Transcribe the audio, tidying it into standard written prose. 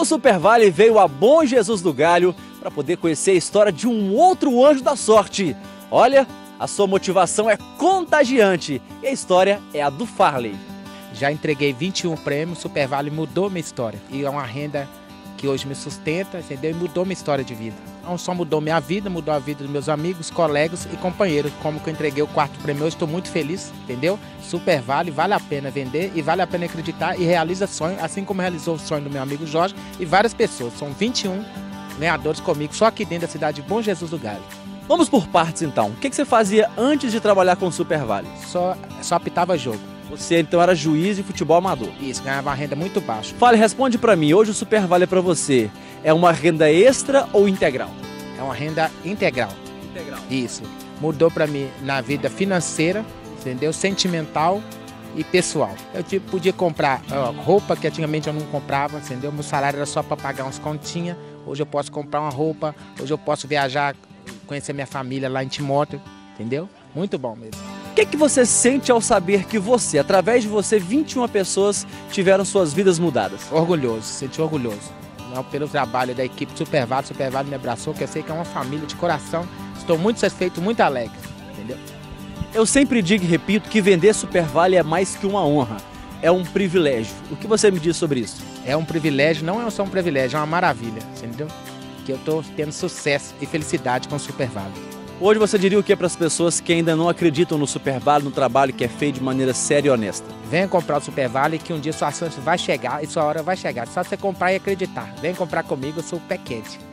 O Super Vale veio a Bom Jesus do Galho para poder conhecer a história de um outro anjo da sorte. Olha, a sua motivação é contagiante e a história é a do Farley. Já entreguei 21 prêmios, o Super Vale mudou minha história. E é uma renda que hoje me sustenta, entendeu? E mudou minha história de vida. Não só mudou minha vida, mudou a vida dos meus amigos, colegas e companheiros. Como que eu entreguei o 4º prêmio hoje, estou muito feliz, entendeu? Super Vale, vale a pena vender e vale a pena acreditar e realiza sonho, assim como realizou o sonho do meu amigo Jorge e várias pessoas. São 21 ganhadores comigo, só aqui dentro da cidade de Bom Jesus do Galho. Vamos por partes então. O que você fazia antes de trabalhar com o Super Vale? Só apitava jogo. Você então era juiz de futebol amador? Isso, ganhava uma renda muito baixa. Fale, responde pra mim, hoje o Super Vale é pra você, é uma renda extra ou integral? É uma renda integral. Integral. Isso. Mudou pra mim na vida financeira, entendeu? Sentimental e pessoal. Eu podia comprar roupa que antigamente eu não comprava, entendeu? Meu salário era só para pagar umas continhas. Hoje eu posso comprar uma roupa, hoje eu posso viajar, conhecer minha família lá em Timóteo, entendeu? Muito bom mesmo. O que você sente ao saber que você, através de você, 21 pessoas tiveram suas vidas mudadas? Orgulhoso, senti orgulhoso. Pelo trabalho da equipe Super Vale me abraçou, que eu sei que é uma família de coração. Estou muito satisfeito, muito alegre, entendeu? Eu sempre digo e repito que vender Super Vale é mais que uma honra, é um privilégio. O que você me diz sobre isso? É um privilégio, não é só um privilégio, é uma maravilha, entendeu? Que eu estou tendo sucesso e felicidade com o Super Vale. Hoje você diria o que para as pessoas que ainda não acreditam no Super Vale, no trabalho que é feito de maneira séria e honesta? Venha comprar o Super Vale que um dia sua chance vai chegar e sua hora vai chegar. Só você comprar e acreditar. Vem comprar comigo, eu sou o pé quente.